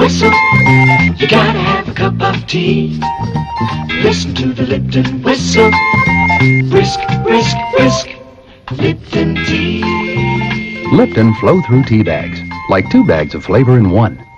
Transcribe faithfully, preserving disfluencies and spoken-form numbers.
whistle. You gotta have a cup of tea. Listen to the Lipton whistle. Brisk, brisk, brisk. Lipton tea. Lipton flow-through tea bags, like two bags of flavor in one.